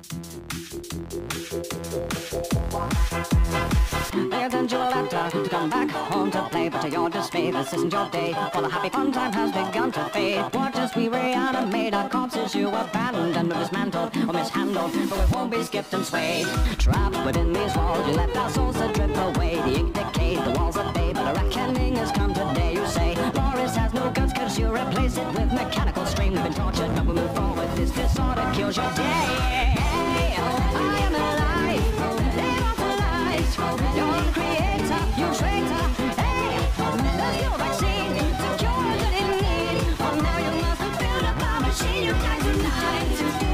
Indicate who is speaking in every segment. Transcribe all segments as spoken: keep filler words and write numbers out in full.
Speaker 1: They attend your letter to come back home to play, but to your dismay, this isn't your day, for the happy fun time has begun to fade. Watch as we reanimate our corpses you abandoned or dismantled or mishandled, but we won't be skipped and swayed. Trapped within these walls, you let our souls to drip away. The ink decayed, the walls are fade, but a reckoning has come today. You say, Loris has no guts, cause you replace it with mechanical stream. We've been tortured, but we move forward, this disorder kills your day. I am alive, immortalized. You're the creator, you traitor. Hey, there's no vaccine to cure that in need. Oh, now you must build up a machine. You die tonight.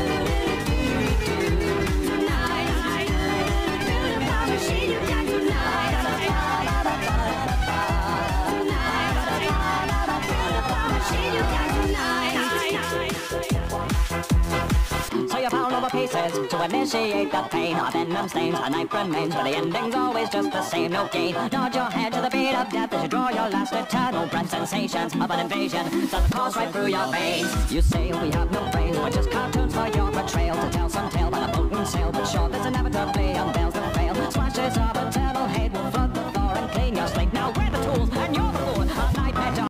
Speaker 1: Tonight, build up a machine. You die tonight. Tonight, build up a machine. You die tonight. So you found over pieces to initiate the pain. Our venom stains, a knife remains, but the ending's always just the same, no gain. Nod your head to the beat of death as you draw your last eternal breath. Sensations of an invasion suddenly course right through your veins. You say we have no brains, we're just cartoons for your betrayal, to tell some tale by the boat and sail, but sure, there's inevitably